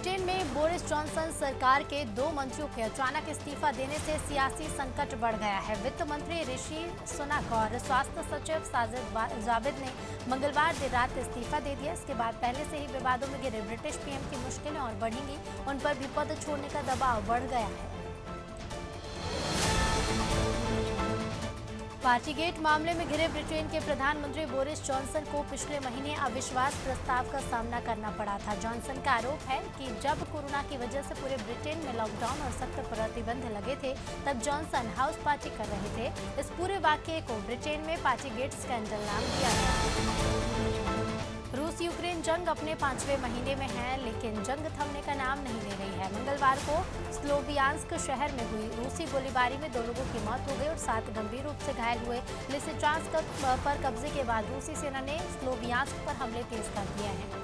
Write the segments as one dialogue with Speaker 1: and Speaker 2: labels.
Speaker 1: Britain में Boris Johnson सरकार के 2 मंत्रियों के अचानक इस्तीफा देने से सियासी संकट बढ़ गया है। वित्त मंत्री ऋषि सुनक और स्वास्थ्य सचिव साजिद जाविद ने मंगलवार देर रात इस्तीफा दे दिया। इसके बाद पहले से ही विवादों में घिरे ब्रिटिश पीएम की मुश्किलें और बढ़ेंगी, उन पर भी पद छोड़ने का दबाव बढ़ गया है। पार्टीगेट मामले में घिरे ब्रिटेन के प्रधानमंत्री बोरिस जॉनसन को पिछले महीने अविश्वास प्रस्ताव का सामना करना पड़ा था। जॉनसन का आरोप है कि जब कोरोना की वजह से पूरे ब्रिटेन में लॉकडाउन और सख्त प्रतिबंध लगे थे, तब जॉनसन हाउस पार्टी कर रहे थे। इस पूरे वाकये को ब्रिटेन में पार्टीगेट स्कैंडल नाम दिया गया। रूस यूक्रेन जंग अपने 5वें महीने में है, लेकिन जंग थमने का नाम नहीं ले रही है। मंगलवार को स्लोवियांस्क शहर में हुई रूसी गोलीबारी में 2 लोगों की मौत हो गई और 7 गंभीर रूप से घायल हुए। लिसिचांस्क पर कब्जे के बाद रूसी सेना ने स्लोवियांस्क पर हमले तेज कर दिए हैं।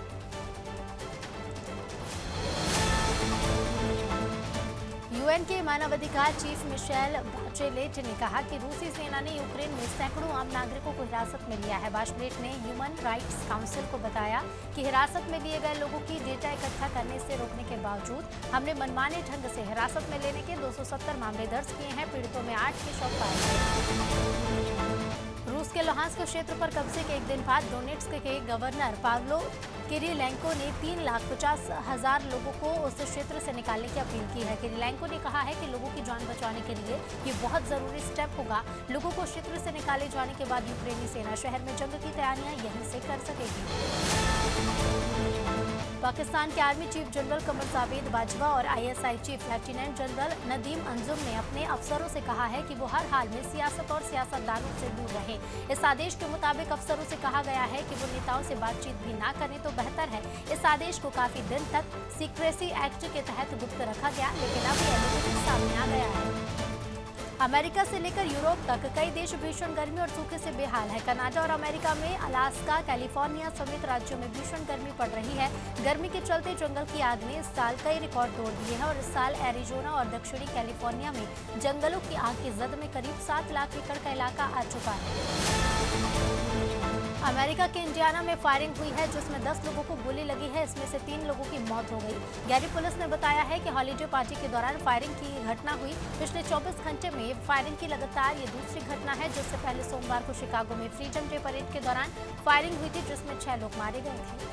Speaker 1: यूएन के मानवाधिकार चीफ मिशेल बाचेलेट ने कहा कि रूसी सेना ने यूक्रेन में सैकड़ों आम नागरिकों को हिरासत में लिया है। बाचेलेट ने ह्यूमन राइट्स काउंसिल को बताया कि हिरासत में लिए गए लोगों की डेटा इकट्ठा करने से रोकने के बावजूद हमने मनमाने ढंग से हिरासत में लेने के 270 मामले दर्ज किए हैं। पीड़ितों में 8 के शव पाए गए। रूस के लुहांस्क क्षेत्र पर कब्जे के एक दिन बाद डोनेट्स्क के गवर्नर पाव्लो किरिलेंको ने 3,50,000 लोगों को उस क्षेत्र से निकालने की अपील की है। किरिलेंको ने कहा है कि लोगों की जान बचाने के लिए ये बहुत जरूरी स्टेप होगा। लोगों को क्षेत्र से निकाले जाने के बाद यूक्रेनी सेना शहर में जंग की तैयारियां यहीं से कर सकेगी। पाकिस्तान के army chief general Qamar Javed Bajwa और ISI chief lieutenant general Nadeem Anjum ने अपने अफसरों से कहा है कि वो हर हाल में सियासत और सियासतदानों से दूर रहे। इस आदेश के मुताबिक अफसरों से कहा गया है कि वो नेताओं से बातचीत भी ना करें तो बेहतर है। इस आदेश को काफी दिन तक सीक्रेसी एक्ट के तहत गुप्त रखा गया, लेकिन अब यह लोगों के सामने आ गया है। अमेरिका से लेकर यूरोप तक कई देश भीषण गर्मी और सूखे से बेहाल है। कनाडा और अमेरिका में अलास्का, कैलिफोर्निया समेत राज्यों में भीषण गर्मी पड़ रही है। गर्मी के चलते जंगल की आग ने इस साल कई रिकॉर्ड तोड़ दिए हैं और इस साल एरिजोना और दक्षिणी कैलिफोर्निया में जंगलों की आग की जद में करीब 7 लाख एकड़ का इलाका आ चुका है। अमेरिका के इंडियाना में फायरिंग हुई है, जिसमें 10 लोगों को गोली लगी है। इसमें से 3 लोगों की मौत हो गई। गैरी पुलिस ने बताया है कि हॉलीडे पार्टी के दौरान फायरिंग की घटना हुई। पिछले 24 घंटे में फायरिंग की लगातार ये दूसरी घटना है। जिससे पहले सोमवार को शिकागो में फ्रीडम डे परेड के दौरान फायरिंग हुई थी, जिसमें 6 लोग मारे गए थे।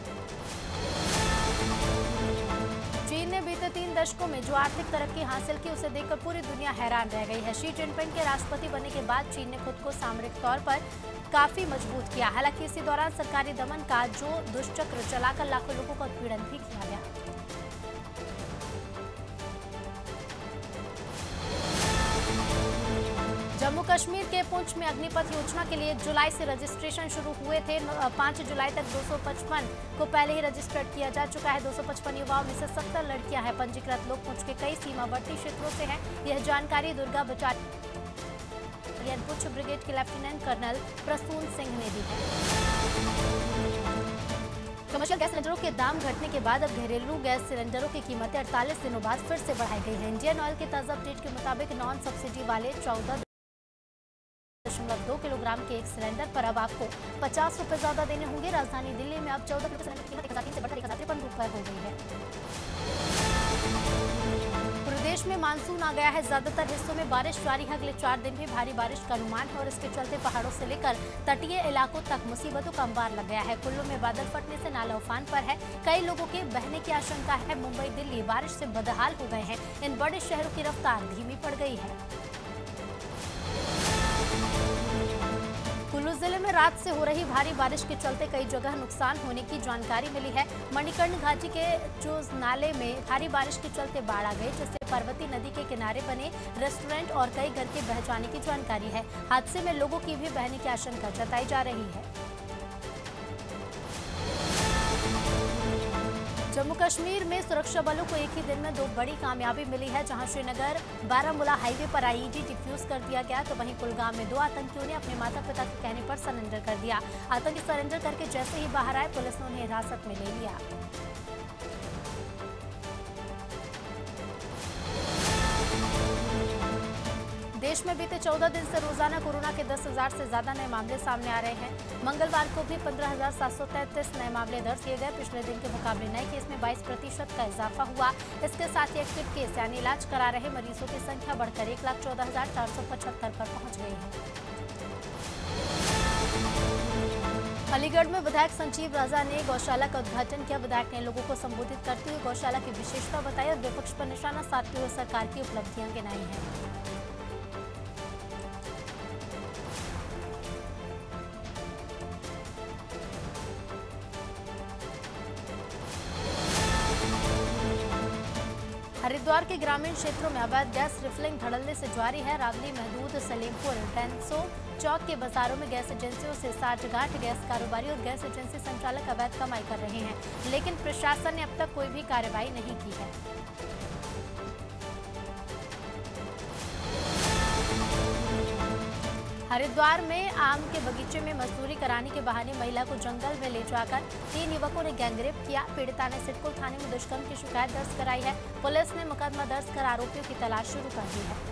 Speaker 1: चीन ने बीते 3 दशकों में जो आर्थिक तरक्की हासिल की, उसे देखकर पूरी दुनिया हैरान रह गई है। शी जिनपिंग के राष्ट्रपति बनने के बाद चीन ने खुद को सामरिक तौर पर काफी मजबूत किया। हालांकि इसी दौरान सरकारी दमन का जो दुष्चक्र चलाकर लाखों लोगों का उत्पीड़न भी किया गया। जम्मू कश्मीर के पुंछ में अग्निपथ योजना के लिए 1 जुलाई से रजिस्ट्रेशन शुरू हुए थे। 5 जुलाई तक 255 को पहले ही रजिस्टर्ड किया जा चुका है। 255 युवाओं में से 70 लड़कियां हैं। पंजीकृत लोग पुंछ के कई सीमावर्ती क्षेत्रों से हैं। यह जानकारी दुर्गा बटालियन पुंछ ब्रिगेड के लेफ्टिनेंट कर्नल प्रसून सिंह ने दी है। कमर्शियल गैस सिलेंडरों के दाम घटने के बाद अब घरेलू गैस सिलेंडरों की कीमतें 48 दिनों बाद फिर से बढ़ाई गई है। इंडियन ऑयल के ताजा अपडेट के मुताबिक नॉन सब्सिडी वाले 14.2 किलोग्राम के एक सिलेंडर पर अब आपको 50 रुपए ज्यादा देने होंगे। राजधानी दिल्ली में अब 14 किलो सिलेंडर की कीमत 1003 से बढ़कर 1053 रुपए हो गई है। प्रदेश में मानसून आ गया है। ज्यादातर हिस्सों में बारिश जारी है। अगले 4 दिन भी भारी बारिश का अनुमान है और इसके चलते पहाड़ों से लेकर तटीय इलाकों तक मुसीबतों का अंबार लग गया है। कुल्लू में बादल फटने से नाला उफान पर है। कई लोगों के बहने की आशंका है। मुंबई, दिल्ली बारिश से बदहाल हो गए हैं। इन बड़े शहरों की रफ्तार धीमी पड़ गई है। कुल्लू जिले में रात से हो रही भारी बारिश के चलते कई जगह नुकसान होने की जानकारी मिली है। मणिकर्ण घाटी के चोज नाले में भारी बारिश के चलते बाढ़ आ गई, जिससे पार्वती नदी के किनारे बने रेस्टोरेंट और कई घर के बह जाने की जानकारी है। हादसे में लोगों की भी बहने की आशंका जताई जा रही है। जम्मू कश्मीर में सुरक्षा बलों को एक ही दिन में 2 बड़ी कामयाबी मिली है। जहां श्रीनगर बारामूला हाईवे पर आईईडी डिफ्यूज कर दिया गया, तो वहीं कुलगाम में 2 आतंकियों ने अपने माता पिता के कहने पर सरेंडर कर दिया। आतंकी सरेंडर करके जैसे ही बाहर आए, पुलिस ने उन्हें हिरासत में ले लिया। प्रदेश में बीते 14 दिन से रोजाना कोरोना के 10,000 से ज्यादा नए मामले सामने आ रहे हैं। मंगलवार को भी 15,733 नए मामले दर्ज किए गए। पिछले दिन के मुकाबले नए केस में 22% का इजाफा हुआ। इसके साथ ही एक्टिव केस यानी इलाज करा रहे मरीजों की संख्या बढ़कर 1,14,475 पर पहुंच गई है। अलीगढ़ में विधायक संजीव राजा ने गौशाला का उद्घाटन किया। विधायक ने लोगों को संबोधित करते हुए गौशाला की विशेषता बताई और विपक्ष पर निशाना साधते हुए सरकार की उपलब्धियां गिनाई हैं। हरिद्वार के ग्रामीण क्षेत्रों में अवैध गैस रिफिलिंग धड़ल्ले से जारी है। रावली, महदूद, सलेमपुर, डेंसो चौक के बाजारों में गैस एजेंसियों से साठगांठ गैस कारोबारी और गैस एजेंसी संचालक अवैध कमाई कर रहे हैं, लेकिन प्रशासन ने अब तक कोई भी कार्रवाई नहीं की है। हरिद्वार में आम के बगीचे में मजदूरी कराने के बहाने महिला को जंगल में ले जाकर 3 युवकों ने गैंगरेप किया। पीड़िता ने सिडकुल थाने में दुष्कर्म की शिकायत दर्ज कराई है। पुलिस ने मुकदमा दर्ज कर आरोपियों की तलाश शुरू कर दी है।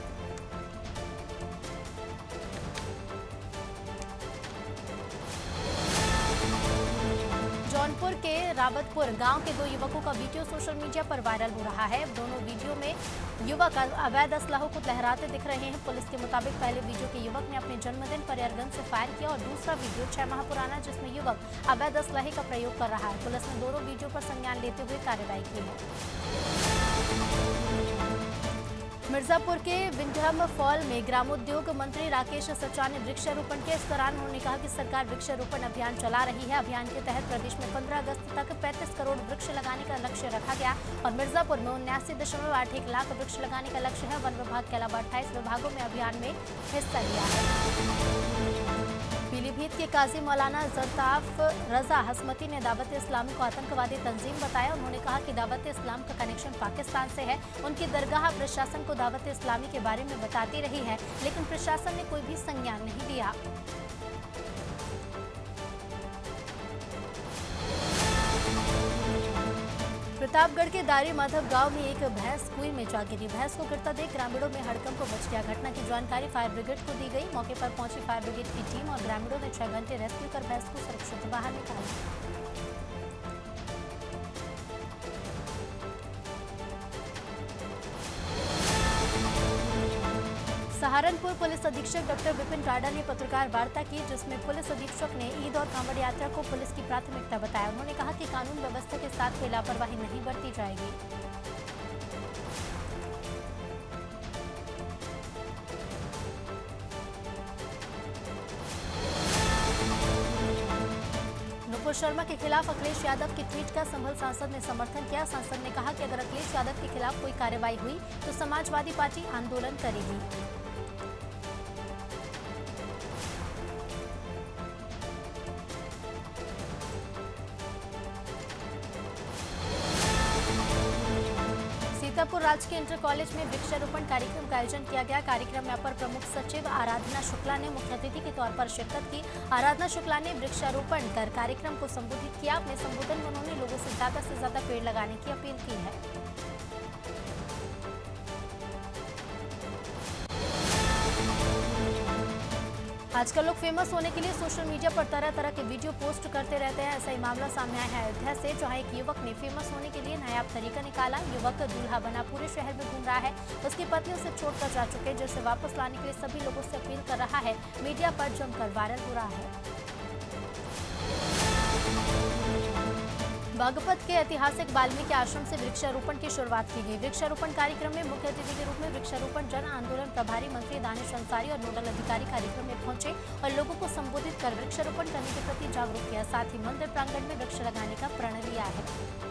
Speaker 1: जौनपुर के रावतपुर गांव के 2 युवकों का वीडियो सोशल मीडिया पर वायरल हो रहा है। दोनों वीडियो में युवक अवैध असलाहों को लहराते दिख रहे हैं। पुलिस के मुताबिक पहले वीडियो के युवक ने अपने जन्मदिन पर एयरगन से फायर किया और दूसरा वीडियो 6 माह पुराना जिसमें युवक अवैध असलाहे का प्रयोग कर रहा है। पुलिस ने दोनों वीडियो पर संज्ञान लेते हुए कार्रवाई की है। मिर्जापुर के विंध्यम फॉल में ग्रामोद्योग मंत्री राकेश सचा ने वृक्षारोपण किया। इस दौरान उन्होंने कहा कि सरकार वृक्षारोपण अभियान चला रही है। अभियान के तहत प्रदेश में 15 अगस्त तक 35 करोड़ वृक्ष लगाने का लक्ष्य रखा गया और मिर्जापुर में 79.81 लाख वृक्ष लगाने का लक्ष्य है। वन विभाग के अलावा 28 विभागों में अभियान में हिस्सा लिया है। पीलीभीत के काजी मौलाना ज़रताफ रजा हसमती ने दावत इस्लामी को आतंकवादी तंजीम बताया। उन्होंने कहा कि दावत इस्लाम का कनेक्शन पाकिस्तान से है। उनकी दरगाह प्रशासन को दावत इस्लामी के बारे में बताती रही है, लेकिन प्रशासन ने कोई भी संज्ञान नहीं दिया। प्रतापगढ़ के दारी माधव गांव में एक भैंस कुएं में जा गिरी। भैंस को गिरता देख ग्रामीणों में हड़कंप मच गया। घटना की जानकारी फायर ब्रिगेड को दी गई। मौके पर पहुंची फायर ब्रिगेड की टीम और ग्रामीणों ने 6 घंटे रेस्क्यू कर भैंस को सुरक्षित बाहर निकाला। सहारनपुर पुलिस अधीक्षक डॉक्टर विपिन टाडा ने पत्रकार वार्ता की, जिसमें पुलिस अधीक्षक ने ईद और कांवड़ यात्रा को पुलिस की प्राथमिकता बताया। उन्होंने कहा कि कानून व्यवस्था के साथ कोई लापरवाही नहीं बरती जाएगी। नुपुर शर्मा के खिलाफ अखिलेश यादव की ट्वीट का संभल सांसद ने समर्थन किया। सांसद ने कहा कि अगर अखिलेश यादव के खिलाफ कोई कार्रवाई हुई तो समाजवादी पार्टी आंदोलन करेगी। सीतापुर राजकीय इंटर कॉलेज में वृक्षारोपण कार्यक्रम का आयोजन किया गया। कार्यक्रम में अपर प्रमुख सचिव आराधना शुक्ला ने मुख्य अतिथि के तौर पर शिरकत की। आराधना शुक्ला ने वृक्षारोपण कर कार्यक्रम को संबोधित किया। अपने संबोधन में उन्होंने लोगों से ज्यादा पेड़ लगाने की अपील की है। आजकल लोग फेमस होने के लिए सोशल मीडिया पर तरह तरह के वीडियो पोस्ट करते रहते हैं। ऐसा ही मामला सामने आया है अयोध्या से, जहां एक युवक ने फेमस होने के लिए नायाब तरीका निकाला। युवक दूल्हा बना पूरे शहर में घूम रहा है। उसकी पत्नी उसे छोड़कर जा चुके, जिसे वापस लाने के लिए सभी लोगों से अपील कर रहा है। मीडिया पर जमकर वायरल हो रहा है। बागपत के ऐतिहासिक वाल्मीकि आश्रम से वृक्षारोपण की शुरुआत की गई। वृक्षारोपण कार्यक्रम में मुख्य अतिथि के रूप में वृक्षारोपण जन आंदोलन प्रभारी मंत्री दानिश अंसारी और नोडल अधिकारी कार्यक्रम में पहुंचे और लोगों को संबोधित कर वृक्षारोपण करने के प्रति जागरूक किया। साथ ही मंदिर प्रांगण में वृक्ष लगाने का प्रण लिया है।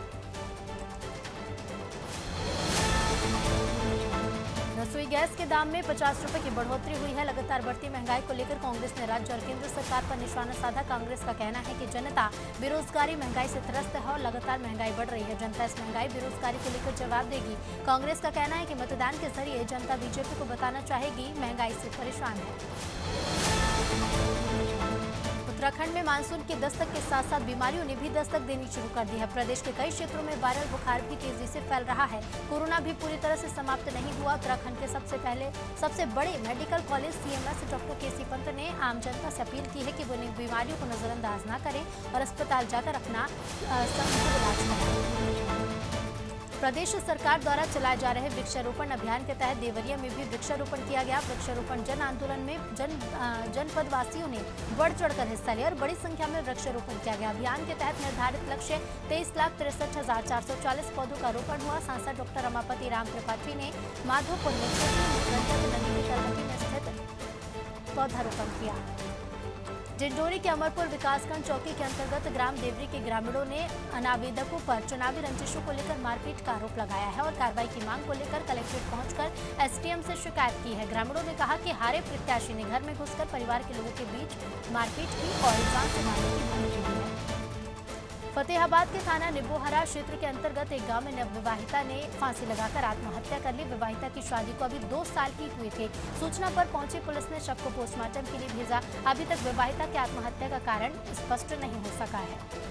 Speaker 1: रसोई गैस के दाम में 50 रुपए की बढ़ोतरी हुई है। लगातार बढ़ती महंगाई को लेकर कांग्रेस ने राज्य और केंद्र सरकार पर निशाना साधा। कांग्रेस का कहना है कि जनता बेरोजगारी महंगाई से त्रस्त है और लगातार महंगाई बढ़ रही है। जनता इस महंगाई बेरोजगारी को लेकर जवाब देगी। कांग्रेस का कहना है कि मतदान के जरिए जनता बीजेपी को बताना चाहेगी महंगाई से परेशान है। उत्तराखंड में मानसून की दस्तक के साथ साथ बीमारियों ने भी दस्तक देनी शुरू कर दी है। प्रदेश के कई क्षेत्रों में वायरल बुखार भी तेजी से फैल रहा है। कोरोना भी पूरी तरह से समाप्त नहीं हुआ। उत्तराखंड के सबसे बड़े medical college CMS doctor KC Pant ने आम जनता से अपील की है कि वो इन बीमारियों को नजरअंदाज न करें और अस्पताल जाकर अपना संभव इलाज कराएं। प्रदेश सरकार द्वारा चलाए जा रहे वृक्षारोपण अभियान के तहत देवरिया में भी वृक्षारोपण किया गया। वृक्षारोपण जन आंदोलन में जनपद वासियों ने बढ़ चढ़कर हिस्सा लिया और बड़ी संख्या में वृक्षारोपण किया गया। अभियान के तहत निर्धारित लक्ष्य 23,63,440 पौधों का रोपण हुआ। सांसद डॉक्टर रमापति राम त्रिपाठी ने माधोपुर में छोटी नदी की तलहटी में स्थित पौधारोपण किया। डिंडोरी के अमरपुर विकासखंड चौकी के अंतर्गत ग्राम देवरी के ग्रामीणों ने अनावेदकों पर चुनावी रंजिशों को लेकर मारपीट का आरोप लगाया है और कार्रवाई की मांग को लेकर कलेक्ट्रेट पहुंचकर SDM से शिकायत की है। ग्रामीणों ने कहा कि हारे प्रत्याशी ने घर में घुसकर परिवार के लोगों के बीच मारपीट की और जान से मारने की धमकी दी है। फतेहाबाद के थाना निबोहरा क्षेत्र के अंतर्गत एक गांव में नवविवाहिता ने फांसी लगाकर आत्महत्या कर ली। विवाहिता की शादी को अभी 2 साल ही हुए थे। सूचना पर पहुंची पुलिस ने शव को पोस्टमार्टम के लिए भेजा। अभी तक विवाहिता की आत्महत्या का कारण स्पष्ट नहीं हो सका है।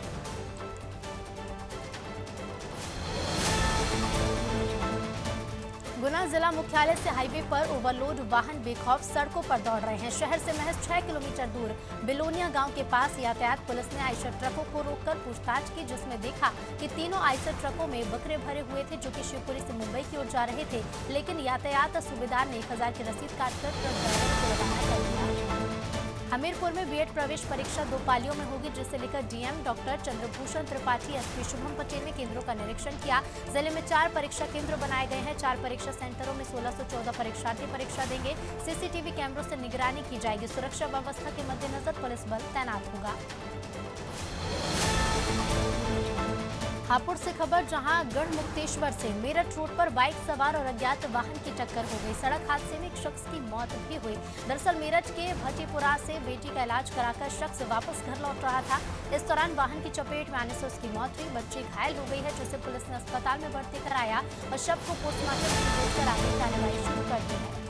Speaker 1: गुना जिला मुख्यालय से हाईवे पर ओवरलोड वाहन बेखौफ सड़कों पर दौड़ रहे हैं। शहर से महज 6 किलोमीटर दूर बिलोनिया गांव के पास यातायात पुलिस ने आइसर ट्रकों को रोककर पूछताछ की, जिसमें देखा कि तीनों आइसर ट्रकों में बकरे भरे हुए थे जो कि शिवपुरी से मुंबई की ओर जा रहे थे। लेकिन यातायात सूबेदार ने 1000 की रसीद काटकर ट्रक ड्राइवर को रवाना कर दिया। हमीरपुर में B.Ed प्रवेश परीक्षा 2 पालियों में होगी, जिसे लेकर DM doctor Chandrabhushan Tripathi SP Shubham Patel ने केंद्रों का निरीक्षण किया। जिले में 4 परीक्षा केंद्र बनाए गए हैं। 4 परीक्षा सेंटरों में 1614 परीक्षार्थी परीक्षा देंगे। CCTV कैमरों से निगरानी की जाएगी। सुरक्षा व्यवस्था के मद्देनजर पुलिस बल तैनात होगा। हापुड़ से खबर, जहां गढ़मुक्तेश्वर से मेरठ रोड पर बाइक सवार और अज्ञात वाहन की टक्कर हो गई। सड़क हादसे में एक शख्स की मौत भी हुई। दरअसल मेरठ के भट्टीपुरा से बेटी का इलाज कराकर शख्स वापस घर लौट रहा था। इस दौरान वाहन की चपेट में आने से उसकी मौत हुई। बच्ची घायल हो गई है, जिसे पुलिस ने अस्पताल में भर्ती कराया और शव को पोस्टमार्टम के लिए भेजकर आगे कार्रवाई शुरू कर दी है।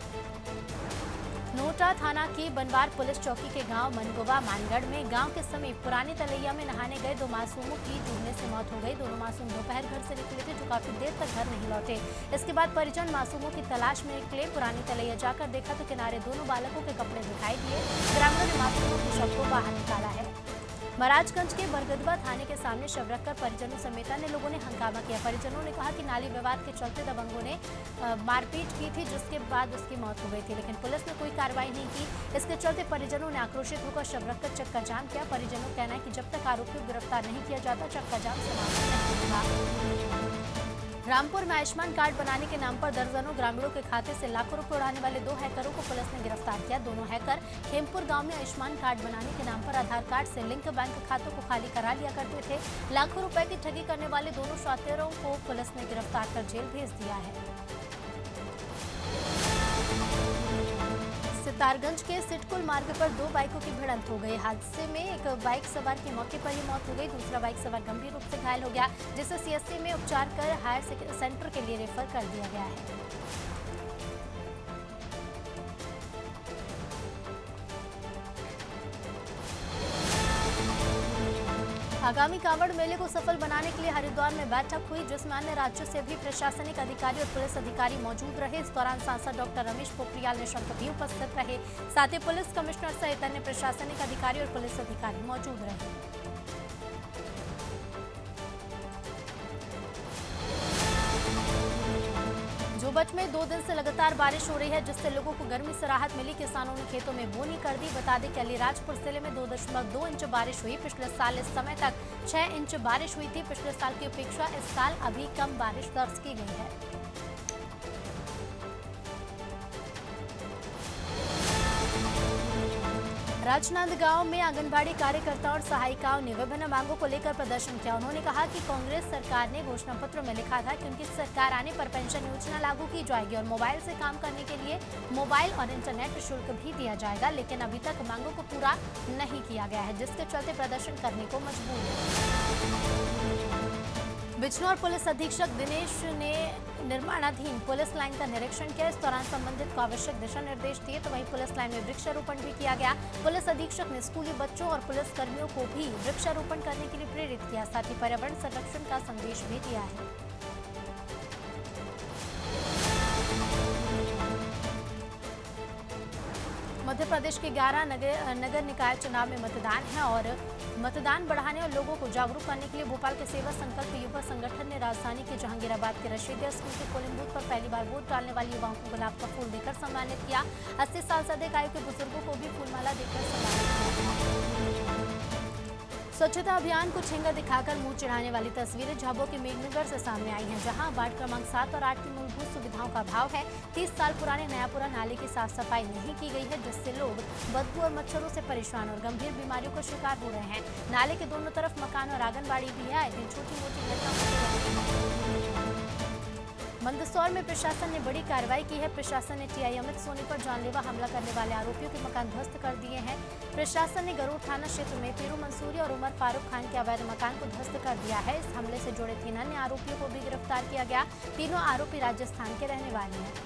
Speaker 1: नोटा थाना की बनवार पुलिस चौकी के गांव मनगोवा मानगढ़ में गांव के समीप पुरानी तलैया में नहाने गए 2 मासूमों की डूबने से मौत हो गई। दोनों मासूम दोपहर घर से निकले थे, जो काफी देर तक घर नहीं लौटे। इसके बाद परिजन मासूमों की तलाश में निकले। पुरानी तलैया जाकर देखा तो किनारे दोनों बालकों के कपड़े दिखाई दिए। ग्रामीणों ने मासूमों के शव को बाहर निकाला है। महाराजगंज के बरगदवा थाने के सामने शव रखकर परिजनों समेत अन्य लोगों ने हंगामा किया। परिजनों ने कहा कि नाली विवाद के चलते दबंगों ने मारपीट की थी, जिसके बाद उसकी मौत हो गई थी, लेकिन पुलिस ने कोई कार्रवाई नहीं की। इसके चलते परिजनों ने आक्रोशित होकर शव रखकर चक्का जाम किया। परिजनों का कहना है कि जब तक आरोपियों को गिरफ्तार नहीं किया जाता, चक्का जाम समाप्त नहीं होगा। रामपुर में आयुष्मान कार्ड बनाने के नाम पर दर्जनों ग्रामीणों के खाते से लाखों रुपए उड़ाने वाले 2 हैकरों को पुलिस ने गिरफ्तार किया। दोनों हैकर खेमपुर गांव में आयुष्मान कार्ड बनाने के नाम पर आधार कार्ड से लिंक बैंक खातों को खाली करा लिया करते थे। लाखों रुपए की ठगी करने वाले दोनों शातिरों को पुलिस ने गिरफ्तार कर जेल भेज दिया है। सितारगंज के सिटकुल मार्ग पर 2 बाइकों की भिड़ंत हो गई। हादसे में एक बाइक सवार की मौके पर ही मौत हो गई। दूसरा बाइक सवार गंभीर रूप से घायल हो गया, जिसे CSC में उपचार कर हायर सेंटर के लिए रेफर कर दिया गया है। आगामी कांवड़ मेले को सफल बनाने के लिए हरिद्वार में बैठक हुई, जिसमें अन्य राज्यों से भी प्रशासनिक अधिकारी और पुलिस अधिकारी मौजूद रहे। इस दौरान सांसद डॉक्टर रमेश पोखरियाल निशंक भी उपस्थित रहे। साथ ही पुलिस कमिश्नर सहित अन्य प्रशासनिक अधिकारी और पुलिस अधिकारी मौजूद रहे। जोबट में 2 दिन से लगातार बारिश हो रही है, जिससे लोगों को गर्मी से राहत मिली। किसानों ने खेतों में बोनी कर दी। बता दें कि अलीराजपुर जिले में 2.2 इंच बारिश हुई। पिछले साल इस समय तक 6 इंच बारिश हुई थी। पिछले साल की अपेक्षा इस साल अभी कम बारिश दर्ज की गई है। राजनांदगांव में आंगनबाड़ी कार्यकर्ताओं और सहायिकाओं ने विभिन्न मांगों को लेकर प्रदर्शन किया। उन्होंने कहा कि कांग्रेस सरकार ने घोषणा पत्र में लिखा था कि उनकी सरकार आने पर पेंशन योजना लागू की जाएगी और मोबाइल से काम करने के लिए मोबाइल और इंटरनेट शुल्क भी दिया जाएगा, लेकिन अभी तक मांगों को पूरा नहीं किया गया है, जिसके चलते प्रदर्शन करने को मजबूर है। बिजनौर पुलिस अधीक्षक दिनेश ने निर्माणाधीन पुलिस लाइन का निरीक्षण किया। इस दौरान संबंधित को आवश्यक दिशा निर्देश दिए तो वहीं पुलिस लाइन में वृक्षारोपण भी किया गया। पुलिस अधीक्षक ने स्कूली बच्चों और पुलिस कर्मियों को भी वृक्षारोपण करने के लिए प्रेरित किया, साथ ही पर्यावरण संरक्षण का संदेश भी दिया है। मध्य प्रदेश के 11 नगर निकाय चुनाव में मतदान है और मतदान बढ़ाने और लोगों को जागरूक करने के लिए भोपाल के सेवा संकल्प युवा संगठन ने राजधानी के जहांगीराबाद के रशीदिया स्कूल के पोलिंग बूथ पर पहली बार वोट डालने वाले युवाओं को गुलाब का फूल देकर सम्मानित किया। 80 साल से अधिक आयु के बुजुर्गों को भी फूलमाला देकर सम्मानित किया। स्वच्छता अभियान को ठेंगा दिखाकर मुंह चिढ़ाने वाली तस्वीरें झाबुआ के मेघनगर से सामने आई हैं, जहां वार्ड क्रमांक 7 और 8 की मूलभूत सुविधाओं का अभाव है। 30 साल पुराने नयापुरा नाले की साफ सफाई नहीं की गई है, जिससे लोग बदबू और मच्छरों से परेशान और गंभीर बीमारियों का शिकार हो रहे हैं। नाले के दोनों तरफ मकान और आंगनबाड़ी भी है, दिन छोटी मोटी घटना होती रहती है। मंदसौर में प्रशासन ने बड़ी कार्रवाई की है। प्रशासन ने टीआई अमित सोनी पर जानलेवा हमला करने वाले आरोपियों के मकान ध्वस्त कर दिए हैं। प्रशासन ने गरूर थाना क्षेत्र में पीरू मंसूरी और उमर फारूक खान के अवैध मकान को ध्वस्त कर दिया है। इस हमले से जुड़े 3 अन्य आरोपियों को भी गिरफ्तार किया गया। तीनों आरोपी राजस्थान के रहने वाले हैं।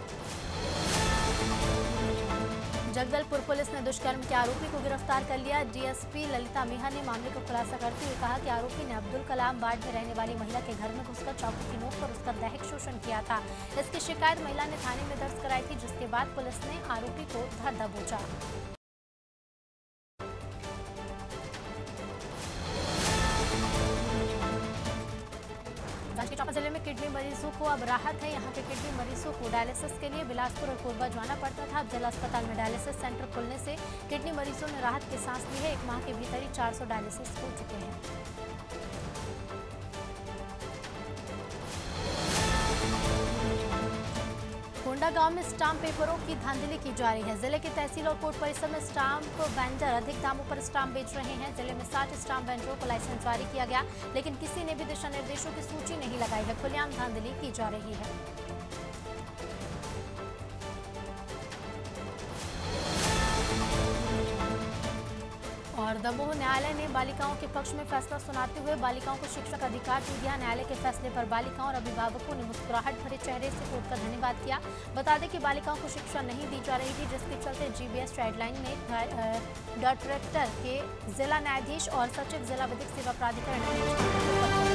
Speaker 1: जगदलपुर पुलिस ने दुष्कर्म के आरोपी को गिरफ्तार कर लिया। डीएसपी ललिता मेहर ने मामले को खुलासा करते हुए कहा कि आरोपी ने अब्दुल कलाम वार्ड में रहने वाली महिला के घर में घुसकर चाकू की नोक पर उसका दैहिक शोषण किया था। इसकी शिकायत महिला ने थाने में दर्ज कराई थी, जिसके बाद पुलिस ने आरोपी को धर दबोचा। जांजगीर चांपा जिले में किडनी मरीजों को अब राहत है। यहाँ के किडनी मरीजों को डायलिसिस के लिए बिलासपुर और कोरबा जाना पड़ता था। अब जिला अस्पताल में डायलिसिस सेंटर खुलने से किडनी मरीजों ने राहत की सांस ली है। 1 माह के भीतर ही 400 डायलिसिस हो चुके हैं। कोंडा गांव में स्टाम्प पेपरों की धांधली की जा रही है। जिले के तहसील और कोर्ट परिसर में स्टाम्प वेंडर अधिक दामों पर स्टाम्प बेच रहे हैं। जिले में 60 स्टाम्प वेंडरों को लाइसेंस जारी किया गया, लेकिन किसी ने भी दिशा निर्देशों की सूची नहीं लगाई है। खुलेआम धांधली की जा रही है। और दमोह न्यायालय ने बालिकाओं के पक्ष में फैसला सुनाते हुए बालिकाओं को शिक्षा का अधिकार दे दिया। न्यायालय के फैसले पर बालिकाओं और अभिभावकों ने मुस्कुराहट भरे चेहरे से कोर्ट का धन्यवाद किया। बता दें कि बालिकाओं को शिक्षा नहीं दी जा रही थी, जिसके चलते जीबीएस गाइडलाइन ने डायरेक्टर के जिला न्यायाधीश और सचिव जिला विधिक सेवा प्राधिकरण